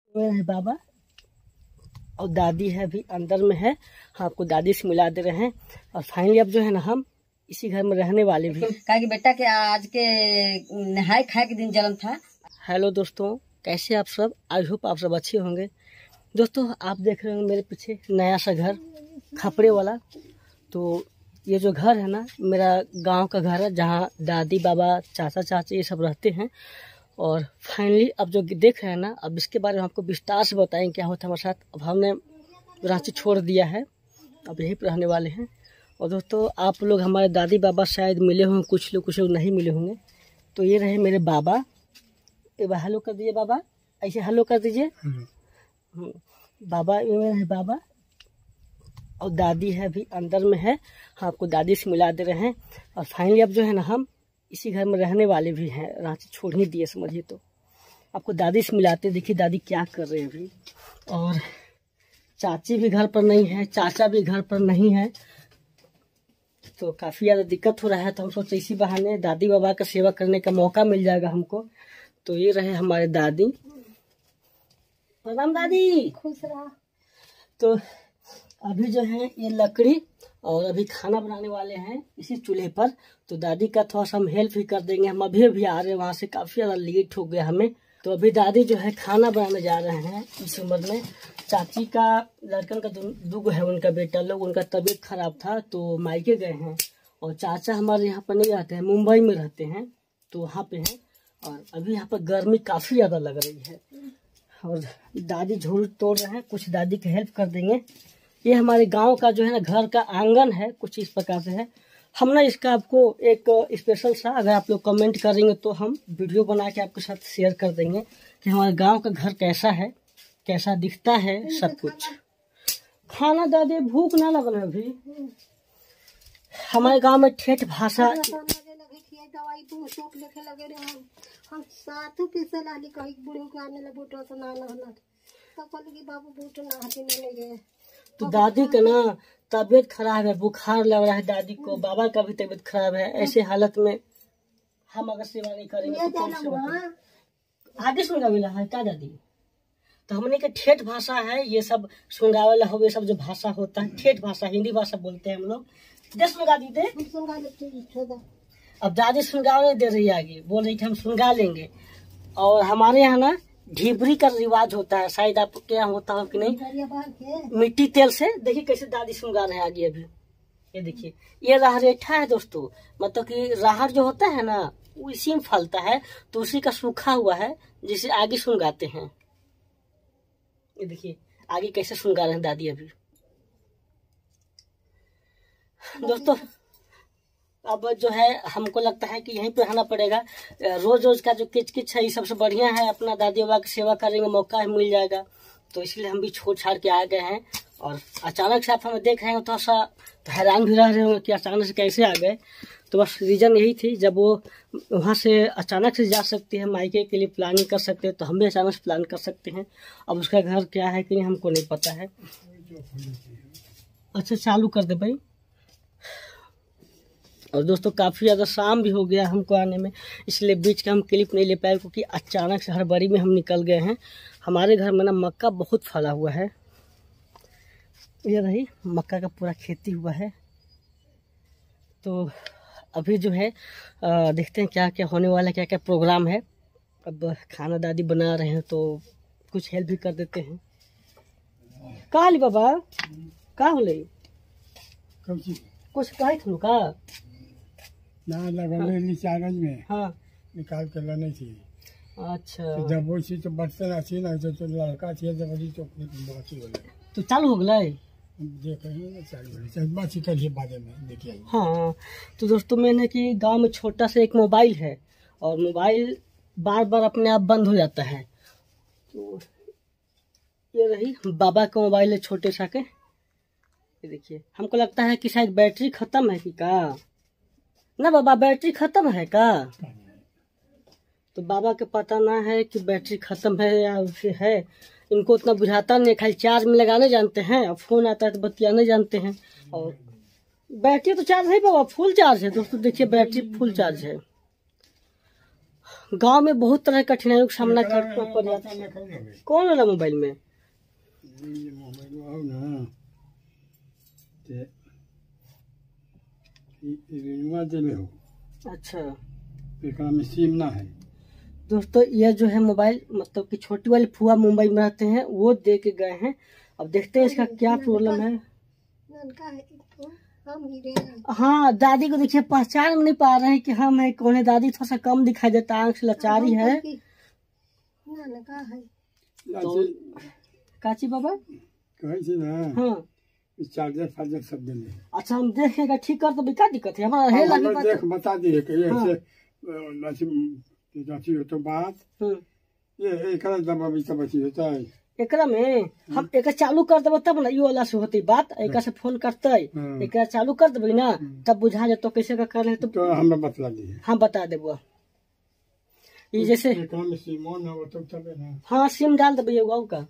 में है बाबा और दादी है अभी अंदर में है। हाँ, आपको दादी से मिला दे रहे हैं। और फाइनली अब जो है ना हम इसी घर में रहने वाले भी। कहा कि बेटा के आज के नहाए खाए के दिन जन्म था। हेलो दोस्तों, कैसे आप सब? आई होप आप सब अच्छे होंगे। दोस्तों, आप देख रहे होंगे मेरे पीछे नया सा घर खपड़े वाला। तो ये जो घर है ना, मेरा गांव का घर है जहाँ दादी बाबा चाचा चाची ये सब रहते हैं। और फाइनली अब जो देख रहे हैं ना, अब इसके बारे में आपको विस्तार से बताएंगे क्या होता है हमारे साथ। अब हमने रांची छोड़ दिया है, अब यहीं पर रहने वाले हैं। और दोस्तों, आप लोग हमारे दादी बाबा शायद मिले होंगे, कुछ लोग नहीं मिले होंगे। तो ये रहे मेरे बाबा। एक बार हेलो कर दीजिए बाबा, ऐसे हेलो कर दीजिए। बाबा, ये रहे बाबा और दादी है अभी अंदर में है। हाँ, आपको दादी से मिला दे रहे हैं। और फाइनली अब जो है ना हम इसी घर में रहने वाले भी हैं। रांची छोड़ ही दिए समझिए। तो आपको दादी से मिलाते, देखिए दादी क्या कर रहे हैं अभी। और चाची भी घर पर नहीं है, चाचा भी घर पर नहीं है। तो काफ़ी ज़्यादा दिक्कत हो रहा है। तो हम सोचे इसी बहाने दादी बाबा का सेवा करने का मौका मिल जाएगा हमको। तो ये रहे हमारे दादी। प्रणाम दादी, खुश रहा। तो अभी जो है ये लकड़ी और अभी खाना बनाने वाले हैं इसी चूल्हे पर। तो दादी का थोड़ा सा हम हेल्प भी कर देंगे। हम अभी आ रहे हैं वहाँ से, काफ़ी ज़्यादा लेट हो गया हमें। तो अभी दादी जो है खाना बनाने जा रहे हैं इस उम्र में। चाची का लड़कन का दो है उनका बेटा लोग, उनका तबीयत खराब था तो मायके गए हैं। और चाचा हमारे यहाँ पर नहीं रहते हैं, मुंबई में रहते हैं, तो वहाँ पे हैं। और अभी यहाँ पर गर्मी काफ़ी ज़्यादा लग रही है। और दादी झोल तोड़ रहे हैं, कुछ दादी की हेल्प कर देंगे। ये हमारे गांव का जो है ना घर का आंगन है, कुछ इस प्रकार से है। हम ना इसका आपको एक स्पेशल सा, अगर आप लोग कमेंट करेंगे तो हम वीडियो बना के आपके साथ शेयर कर देंगे कि हमारे गांव का घर कैसा है, कैसा दिखता है, सब कुछ। खाना दादी, भूख ना लगल है अभी। हमारे गांव में ठेठ भाषा दवाई चोट लेके लगे रहे हम साथों पीसे लाली कहीं बुढ़ी को आने लगे बूटो से ना तो कहली कि बाबू बूटो ना हाथी नहीं गए। तो दादी का ना तबीयत खराब है, बुखार लग रहा है दादी को, बाबा का भी तबीयत खराब है। ऐसे हालत में हम अगर सेवा नहीं करेंगे तो कौन सेवा? आगे सुनगावेला है क्या दादी? तो हमने के ठेठ भाषा है ये सब, सुनगावेला हो ये सब जो भाषा होता है ठेठ भाषा, हिंदी भाषा बोलते हैं हम लोग। दे सुनगा दी दे। अब दादी सुनगा नहीं दे रही है, आगे बोल रही थी हम सुनगा लेंगे। और हमारे यहाँ ना ढिबरी का रिवाज होता है, शायद आपके यहाँ होता हो कि नहीं। मिट्टी तेल से देखिए कैसे दादी सुनगा रहे हैं आगे अभी। ये देखिए, ये राहरेठा है दोस्तों, मतलब कि राहर जो होता है ना वो इसी में फलता है, तो उसी का सूखा हुआ है जिसे आगे सुनगाते हैं। ये देखिए आगे कैसे सुनगा रहे हैं दादी अभी। दोस्तों, अब जो है हमको लगता है कि यहीं पे रहना पड़ेगा। रोज रोज का जो किचकिच है ये सबसे बढ़िया है अपना दादी बाबा की सेवा करेंगे, मौका मिल जाएगा। तो इसलिए हम भी छोड़ छाड़ के आ गए हैं। और अचानक से आप हमें देख रहे हैं, थोड़ा सा तो हैरान भी रह रहे होंगे कि अचानक से कैसे आ गए। तो बस रीज़न यही थी, जब वो वहाँ से अचानक से जा सकते हैं मायके के लिए प्लानिंग कर सकते हैं, तो हम भी अचानक से प्लान कर सकते हैं। अब उसका घर क्या है कि नहीं हमको नहीं पता है। अच्छा चालू कर दे भाई। और दोस्तों, काफ़ी ज़्यादा शाम भी हो गया हमको आने में, इसलिए बीच का हम क्लिप नहीं ले पाए, क्योंकि अचानक से हड़बड़ी में हम निकल गए हैं। हमारे घर में ना मक्का बहुत फला हुआ है। ये रही मक्का का पूरा खेती हुआ है। तो अभी जो है देखते हैं क्या क्या होने वाला है, क्या क्या प्रोग्राम है। अब खाना दादी बना रहे हैं तो कुछ हेल्प भी कर देते हैं। का हाली बाबा, का होले कुछ कहे थे का ना लगल चारज में। हाँ, निकाल के लाने थी। अच्छा तो जब वो चीज तो बर्तन अच्छी ना तो लड़का थी जब वही तो बाकी बोले तो चालू हो गए। देख रहे हैं चालू बाकी कल बाद में देखिए। हाँ, तो दोस्तों, मैंने कि गांव में छोटा सा एक मोबाइल है और मोबाइल बार बार अपने आप बंद हो जाता है। तो ये रही बाबा का मोबाइल है छोटे सा के। ये देखिए, हमको लगता है कि शायद बैटरी खत्म है कि का ना बाबा, बैटरी खत्म है का? तो बाबा के पता ना है कि बैटरी खत्म है या फिर है, इनको उतना बुझाता नहीं, खाली चार्ज में लगाने जानते हैं। और फोन आता है तो बतियाने जानते हैं। और बैटरी तो चार्ज है बाबा, फुल चार्ज है दोस्तों। देखिए बैटरी फुल चार्ज है। गांव में बहुत तरह की कठिनाइयों का सामना करना पड़ जाता है। कौन वाला मोबाइल में? अच्छा, में सिम ना है। दोस्तों ये जो है मोबाइल मतलब कि छोटी वाली फुआ मुंबई में रहते हैं, वो दे के गए हैं। अब देखते हैं इसका क्या प्रॉब्लम है। हाँ, दादी को देखिए पहचान नहीं पा रहे हैं कि हम है कौन है। दादी थोड़ा सा कम दिखाई देता, आंख से लाचारी है। तो काची बाबा हाँ चार्जर सब देंगे। अच्छा, हम देखेगा ठीक कर तो क्या दिक्कत है हमारा है लगी बात। देख बता दिए कि ये से जाची हो तो बात ये एकरा दबा भी सब बची होता है। एकरा में हम एक चालू कर देबो तब ना, यो वाला से होती बात। एक से फोन करते एक चालू कर देबे ना, तब बुझा जातो कैसे का कर ले। तो हमें बतला दिए। हाँ बता देबो। ये जैसे सिम ऑन हो तो तबे ना। हाँ सिम डाल देबे एगो का।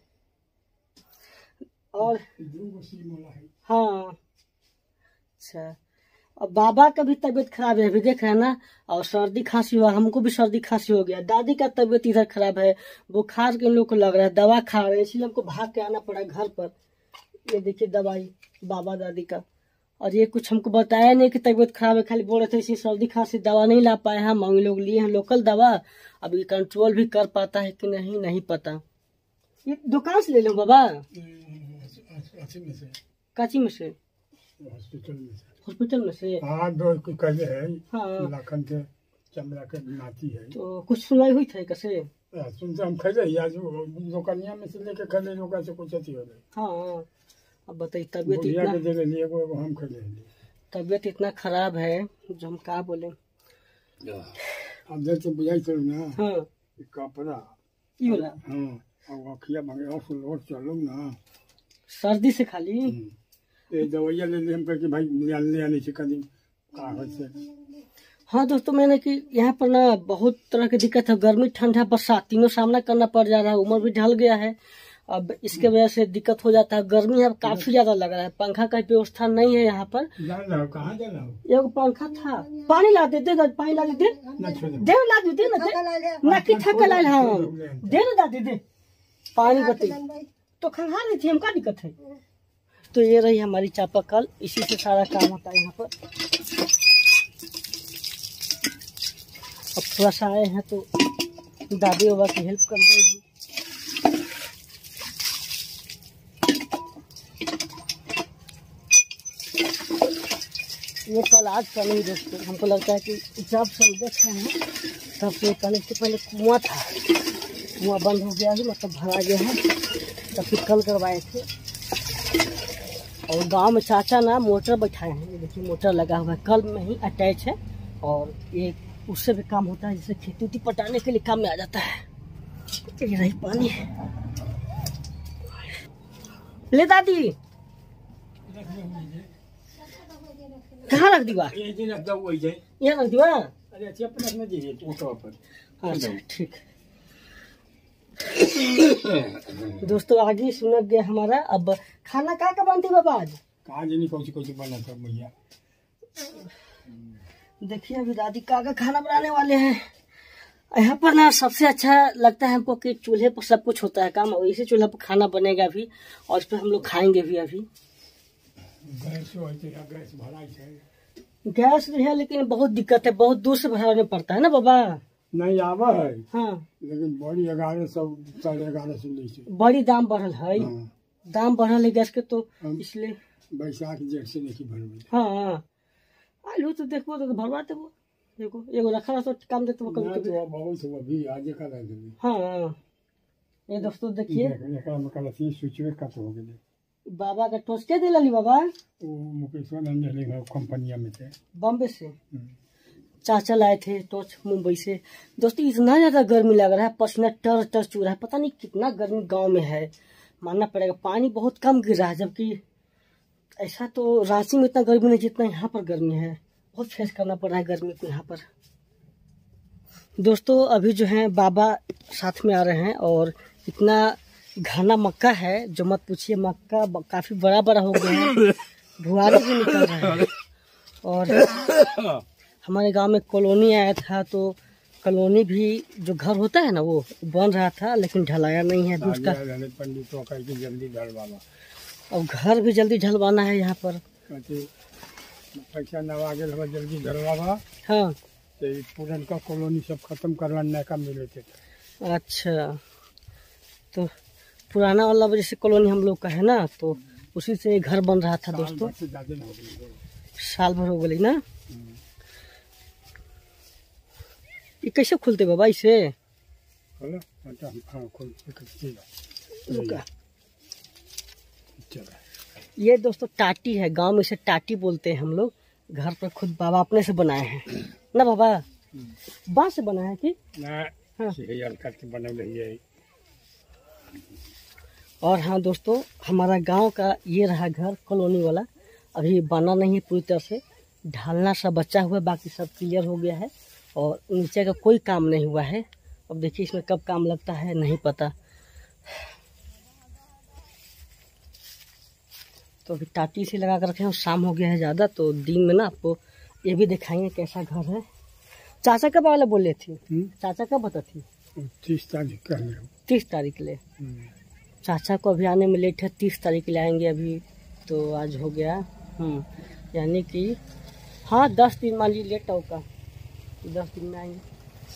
और हाँ अच्छा, अब बाबा का भी तबीयत खराब है, अभी देख रहे हैं ना। और सर्दी खांसी हुआ, हमको भी सर्दी खांसी हो गया। दादी का तबीयत इधर खराब है, बुखार के लोग को लग रहा है, दवा खा रहे हैं, इसलिए हमको भाग के आना पड़ा घर पर। ये देखिए दवाई बाबा दादी का। और ये कुछ हमको बताया नहीं कि तबीयत खराब है, खाली बोल रहे थे इसी सर्दी खांसी दवा नहीं ला पाए हम लोग लिए हैं लोकल दवा। अभी कंट्रोल भी कर पाता है कि नहीं पता। ये दुकान से ले लो बाबा? काची में से? हॉस्पिटल में से। हाँ दो कहे है। हाँ लाखन के चमड़ा के नाती है। तो कुछ सुनाई हुई थे कैसे? सुनते हम खरीदे आज दुकानिया में से लेके खरीदे लोग से कुछ अथी हो गए। हाँ अब बताइए तबीयत इतना हम खरीदे। तबीयत इतना खराब है जो हम क्या बोले। अब देख तो बुझाई चलो ना। हाँ कपड़ा ये वाला। हाँ अब अखिया भागे और चलो ना सर्दी से खाली ये दवाइयाँ ले ले हम करके भाई ले आने से कभी कागज से। हाँ दोस्तों, मैंने कि यहाँ पर ना बहुत तरह की दिक्कत है, गर्मी ठंडा बरसात तीनों सामना करना पड़ जा रहा है। उम्र भी ढल गया है, अब इसके वजह से दिक्कत हो जाता है। गर्मी अब काफी ज्यादा लग रहा है, पंखा का व्यवस्था नहीं है यहाँ पर। कहाँ जाना? एगो पंखा था, पानी ला दे पानी ला दे ला दे ना कि थक लाल। हाँ दे ना दादी दे पानी बती तो खंगा रही थी हम, क्या दिक्कत है। तो ये रही हमारी चापाकल, इसी से सारा काम होता है यहाँ पर। अब थोड़ा सा आए हैं तो दादी बाबा की हेल्प कर देगी। ये कल आज का नहीं दोस्तों, हमको लगता है कि जब से हम देख रहे हैं तब से करने से पहले कुआं था, कुआं बंद हो गया है, मतलब भरा गया है। तब फिर कल करवाए थे। और गांव में चाचा ना मोटर बैठाए हैं, ये देखिए मोटर लगा हुआ है, कल में ही अटैच है। और ये उससे भी काम होता है, जैसे खेती उती पटाने के लिए काम में आ जाता है। ये रही पानी। ले दादी कहाँ रख दीवा? यहाँ रख दीवा। अच्छा ठीक। दोस्तों आगे सुन गया हमारा। अब खाना का बनती बाबा आज? बना था भैया। देखिए अभी दादी का खाना बनाने वाले हैं। यहाँ पर ना सबसे अच्छा लगता है हमको कि चूल्हे पर सब कुछ होता है काम, और इसी चूल्हे पर खाना बनेगा भी, और इस पर हम लोग खाएंगे भी। अभी गैस भी है लेकिन बहुत दिक्कत है, बहुत दूर से भराने पड़ता है ना बाबा। नहीं आवा है हाँ, लेकिन बड़ी 1100 से नीचे बड़ी दाम बढ़ल है। हाँ। दाम बढ़ल है गैस के, तो इसलिए बैसाख जेठ से देखी भर। हाँ आलू तो देखो तो भरवा देबो। देखो एगो रखा तो काम देते वो कभी कभी। बहुत अभी आज का रह गई। हाँ ये दोस्तों देखिए स्विच का तो हो गए। बाबा का टॉर्च के दे ली बाबा? वो मुकेश्वर नंदन कंपनिया में थे, बॉम्बे से चाचा लाए थे टॉर्च मुंबई से। दोस्तों इतना ज्यादा गर्मी लग रहा है, पसीना टर टर चू रहा है, पता नहीं कितना गर्मी गांव में है, मानना पड़ेगा। पानी बहुत कम गिर रहा है, जबकि ऐसा तो रांची में इतना गर्मी नहीं जितना यहाँ पर गर्मी है। बहुत फेस करना पड़ रहा है गर्मी को यहाँ पर। दोस्तों अभी जो है बाबा साथ में आ रहे हैं, और इतना घना मक्का है जो मत पूछिए। मक्का काफी बड़ा बड़ा हो गया है, भुआरी भी निकल रहा है। और हमारे गांव में कॉलोनी आया था तो कॉलोनी भी जो घर होता है ना वो बन रहा था, लेकिन ढलाया नहीं है अभी उसका। पंडितों का कि जल्दी ढलवावा, अब घर भी जल्दी ढलवाना है यहाँ पर। पैसा नवा गेल हमें जल्दी ढलवावा। हाँ, तो पुरन का कॉलोनी सब खत्म करवा नया मिले थे। अच्छा, तो पुराना वाला जैसे कॉलोनी हम लोग का है ना, तो उसी से घर बन रहा था दोस्तों। साल भर हो गई ना। ये कैसे खुलते बाबा इसे? ये दोस्तों टाटी है, गांव में इसे टाटी बोलते हैं हम लोग। घर पर खुद बाबा अपने से बनाए हैं ना बाबा? बांस से बनाया है कि? और हाँ दोस्तों, हमारा गांव का ये रहा घर कॉलोनी वाला। अभी बना नहीं है पूरी तरह से, ढालना सब बचा हुआ है, बाकी सब क्लियर हो गया है और नीचे का कोई काम नहीं हुआ है। अब देखिए इसमें कब काम लगता है नहीं पता। तो अभी टाटी से लगा कर रखे हैं, शाम हो गया है ज़्यादा, तो दिन में ना आपको ये भी दिखाएंगे कैसा घर है। चाचा कब वाला बोले थी? चाचा कब बता थी? 30 तारीख का। 30 तारीख ले। चाचा को अभी आने में लेट है, 30 तारीख ले आएंगे। अभी तो आज हो गया, यानी कि हाँ 10 दिन मान लीजिए लेट होगा, 10 दिन में आएंगे।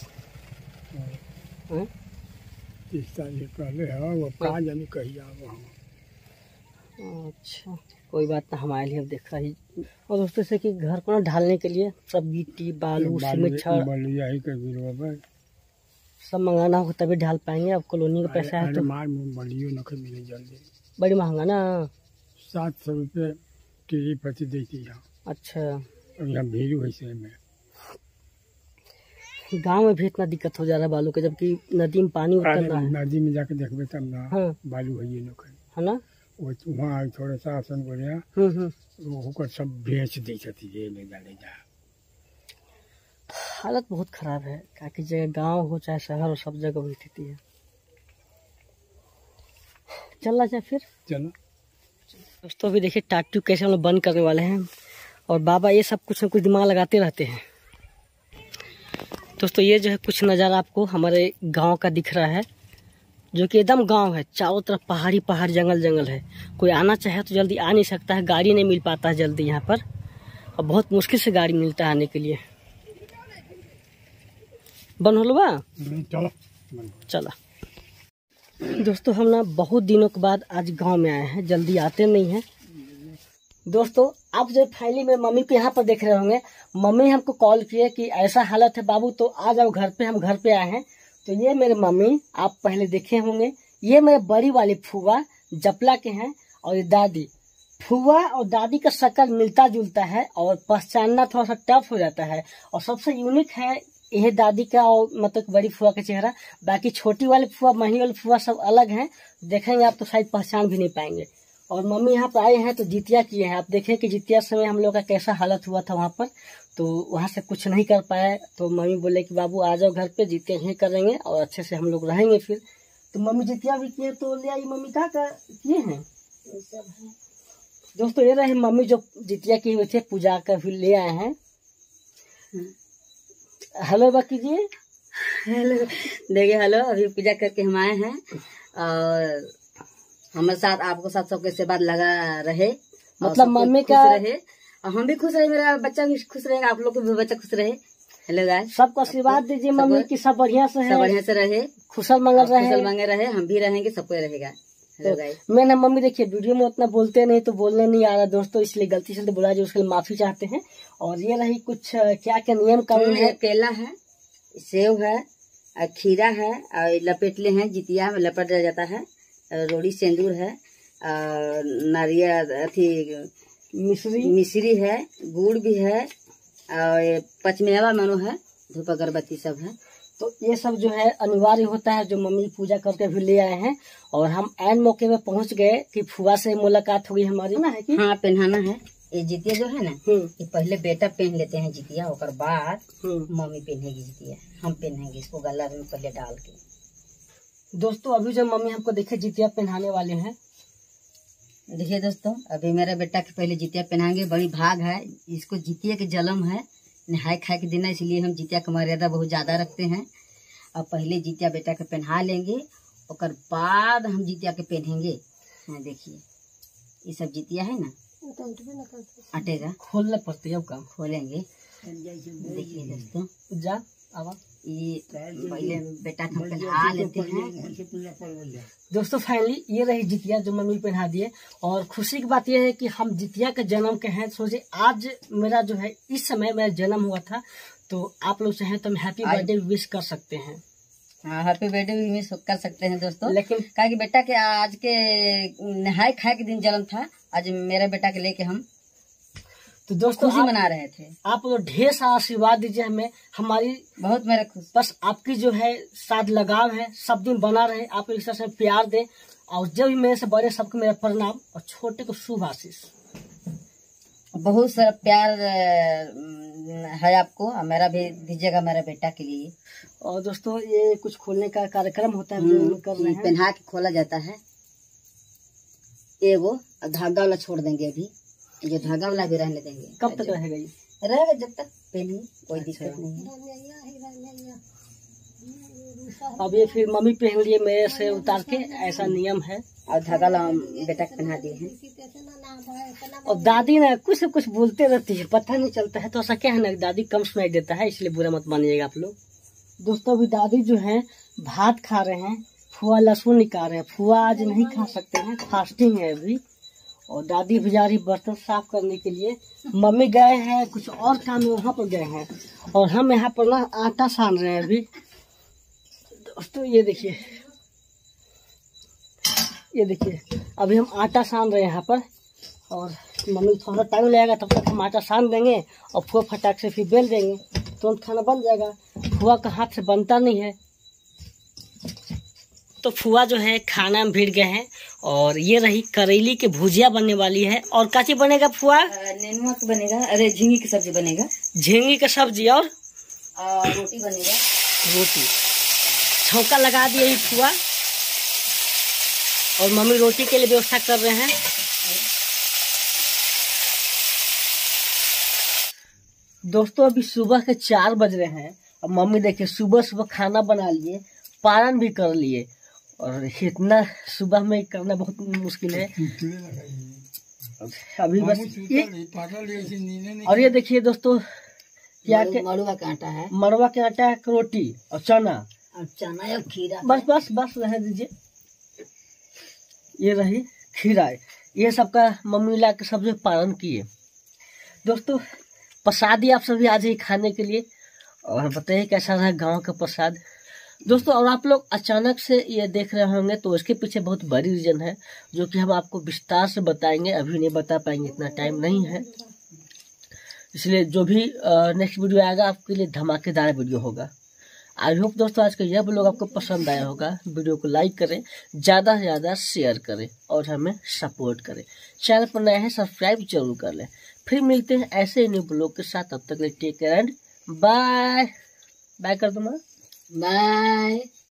30 तारीख पहले है वो, 5 यानी कहीं आओ। अच्छा, कोई बात ना, हमारे लिए अब देख रही। और दोस्तों से कि घर को ना ढालने के लिए सब गिट्टी बालू सीमेंट छड़ सब मंगाना होगा तभी ढाल पाएंगे। अब कॉलोनी का पैसा है तो बड़ी महंगा ना। 700 रुपये टीरी प्रति देती है। अच्छा, यहाँ भेजू वैसे में गांव में भी इतना दिक्कत हो जा रहा है बालू के, जबकि नदी में पानी उतरना है। नदी में जाके देखबे तब ना। हाँ। बालू है ना, वहाँ थोड़ा सा आसन बोलिया वो सब बेच दी जाती ले जाने जा। हालत बहुत खराब है, काफी जगह गांव हो चाहे शहर हो, सब जगह वही स्थिति है। चलना चाहे फिर चलो दोस्तों। अभी देखिए टाटू कैसे हम लोग बंद करने वाले हैं, और बाबा ये सब कुछ न कुछ दिमाग लगाते रहते हैं दोस्तों। ये जो है कुछ नज़ारा आपको हमारे गांव का दिख रहा है, जो कि एकदम गांव है, चारों तरफ पहाड़ी पहाड़ जंगल जंगल है। कोई आना चाहे तो जल्दी आ नहीं सकता है, गाड़ी नहीं मिल पाता है जल्दी यहाँ पर, और बहुत मुश्किल से गाड़ी मिलता है आने के लिए। बन होलवा चला दोस्तों। हम ना बहुत दिनों के बाद आज गांव में आए हैं, जल्दी आते नहीं हैं दोस्तों। आप जो फाइनली में मम्मी को यहाँ पर देख रहे होंगे, मम्मी हमको कॉल किए कि ऐसा हालत है बाबू तो आ जाओ घर पे। हम घर पे आए हैं। तो ये मेरे मम्मी आप पहले देखे होंगे, ये मेरे बड़ी वाली फुआ जपला के हैं, और ये दादी। फुआ और दादी का शक्ल मिलता जुलता है और पहचानना थोड़ा सा टफ हो जाता है। और सबसे यूनिक है यह दादी का और मतलब बड़ी फुआ का चेहरा। बाकी छोटी वाली फुआ मही वाली फुआ सब अलग हैं, देखेंगे आप तो शायद पहचान भी नहीं पाएंगे। और मम्मी यहाँ पर आए हैं तो जितिया किए हैं। आप देखें कि जितिया समय हम लोग का कैसा हालत हुआ था वहाँ पर, तो वहाँ से कुछ नहीं कर पाया। तो मम्मी बोले कि बाबू आ जाओ घर पे, जितिया यहीं करेंगे और अच्छे से हम लोग रहेंगे फिर। तो मम्मी जितिया भी किए तो ले आई। मम्मी क्या किए हैं दोस्तों? ये रहे मम्मी जो जितिया किए हुए थे, पूजा कर फिर ले आए हैं। हेलो बाकी जी। हेलो देखिए, हेलो अभी पूजा करके हम आए हैं, और हमारे साथ आपको साथ सबके सेवा लगा रहे, मतलब मम्मी का रहे और हम भी खुश रहे, मेरा बच्चा भी खुश रहेगा, आप लोग को भी बच्चा खुश रहे। हेलो गाइस, सबको आशीर्वाद दीजिए मम्मी की सब बढ़िया से है, सब बढ़िया से रहे, खुशल मंगल रहे, खुशल मंगल रहे। हम भी रहेंगे, सबको रहेगा। हेलो गाइस, मैंने मम्मी देखिए वीडियो में उतना बोलते नहीं तो बोलने नहीं आ रहा दोस्तों, इसलिए गलती से बोला जो उसके लिए माफी चाहते हैं। और ये रही कुछ क्या क्या नियम कानून है। केला है, सेव है, खीरा है, और लपेटले हैं, जितिया में लपेट दिया जाता है, रोड़ी सिंदूर है, नारियल अथी मिश्री है, गुड़ भी है, और पचमेवा मानो है, धूप अगरबत्ती सब है। तो ये सब जो है अनिवार्य होता है, जो मम्मी पूजा करके भी ले आए हैं। और हम ऐन मौके में पहुंच गए कि फुआ से मुलाकात हुई हमारी ना है कि हाँ पहनाना है। ये जितिया जो है ना, ये पहले बेटा पहन लेते हैं जितिया, और बाद मम्मी पहनेगी जितिया, हम पहनेंगे इसको गला में पहले डाल के। दोस्तों अभी जो मम्मी हमको देखे जितिया पहनाने वाले हैं, देखिए दोस्तों, अभी मेरा बेटा के पहले जितिया पहनाएंगे। बड़ी भाग है, इसको जितिया के जलम है, नहाए खाए के दिन है, इसलिए हम जितिया का मर्यादा बहुत ज्यादा रखते हैं। अब पहले जितिया बेटा के पहना लेंगे, और बाद हम जितिया के पहनेंगे। हाँ देखिए, ये सब जितिया है ना, अटेगा खोलना पड़ती है, अब काम खोलेंगे। देखिए दोस्तों, जा अब ये पहले बेटा को पहना लेते हैं। दोस्तों फाइनली ये रही जितिया जो मम्मी पहना दिए। और खुशी की बात यह है कि हम जितिया के जन्म के हैं। सोचे आज मेरा जो है इस समय मेरा जन्म हुआ था, तो आप लोग चाहें तो हम हैप्पी बर्थडे विश कर सकते हैं। हाँ, हैप्पी बर्थडे भी मिस कर सकते हैं दोस्तों। लेकिन कहा कि बेटा के आज के नहाए खाए के दिन जन्म था, आज मेरे बेटा के लेके हम तो दोस्तों खुशी मना रहे थे। आप लोग ढेर सारा आशीर्वाद दीजिए हमें, हमारी बहुत मेरा खुश, बस आपकी जो है साथ लगाव है, सब दिन बना रहे। आप लोग इस तरह से प्यार दें, और जब भी मेरे से बड़े सबको मेरा प्रणाम, और छोटे को शुभ आशीष। बहुत सारा प्यार है आपको, और मेरा भी दीजिएगा मेरे बेटा के लिए। और दोस्तों ये कुछ खोलने का कार्यक्रम होता है, जो हम कर रहे हैं। पहना के खोला जाता है। एगो धागा वाला छोड़ देंगे, अभी जो धागा वाला भी रहने देंगे। कब तक रहेगा ये? रहेगा जब तक पहनी, कोई दिक्कत नहीं है। अब ये फिर मम्मी पहन लिए मेरे से उतार के, ऐसा नियम है। और धागा वाला बेटा के पहना दिए हैं। और दादी ना कुछ न कुछ बोलते रहती है, पता नहीं चलता है। तो ऐसा क्या है ना, दादी कम सुनाई देता है, इसलिए बुरा मत मानिएगा आप लोग। दोस्तों अभी दादी जो है भात खा रहे हैं, फुआ लहसुन निकाल रहे हैं। फुआ आज नहीं खा सकते हैं, फास्टिंग है अभी। और दादी भी जा रही बर्तन साफ करने के लिए। मम्मी गए हैं कुछ और काम में, वहाँ पर गए हैं। और हम यहाँ पर ना आटा सान रहे हैं अभी। दोस्तों ये देखिए, ये देखिए अभी हम आटा सान रहे हैं यहाँ पर। और मम्मी थोड़ा टाइम लगेगा, तब तक हम आटा सान देंगे और फुआ फटाक से फिर बेल देंगे, तुरंत खाना बन जाएगा। फुआ का हाथ से बनता नहीं है। तो फुआ जो है खाना में भिड़ गए हैं। और ये रही करेली की भुजिया बनने वाली है। और काची बनेगा फुआ? नेनुआ का बनेगा, अरे झींगी की सब्जी बनेगा। झींगी की सब्जी और रोटी बनेगा। रोटी छौका लगा दिए फुआ, और मम्मी रोटी के लिए व्यवस्था कर रहे हैं। दोस्तों अभी सुबह के 4 बज रहे हैं। अब मम्मी देखिए सुबह सुबह खाना बना लिए, पारण भी कर लिए। और इतना सुबह में करना बहुत मुश्किल है। अभी बस ये, और ये देखिए दोस्तों क्या मड़ुआ का आटा है, मड़वा के आटा की रोटी और चना, और चना और खीरा। बस बस बस रह दीजिए। ये रही खीरा, ये सबका मम्मी ला के सब्जी पालन किए। दोस्तों प्रसादी आप सभी आज ही खाने के लिए। और बताइए कैसा रहा गांव का प्रसाद दोस्तों। और आप लोग अचानक से ये देख रहे होंगे, तो इसके पीछे बहुत बड़ी रीजन है, जो कि हम आपको विस्तार से बताएंगे। अभी नहीं बता पाएंगे, इतना टाइम नहीं है। इसलिए जो भी नेक्स्ट वीडियो आएगा आपके लिए धमाकेदार वीडियो होगा। आई होप दोस्तों आज का यह ब्लॉग आपको पसंद आया होगा। वीडियो को लाइक करें, ज़्यादा से ज़्यादा शेयर करें, और हमें सपोर्ट करें। चैनल पर नए हैं सब्सक्राइब जरूर कर लें। फिर मिलते हैं ऐसे ही न्यू ब्लॉग के साथ। तब तक take care and bye bye कर दो। बाय।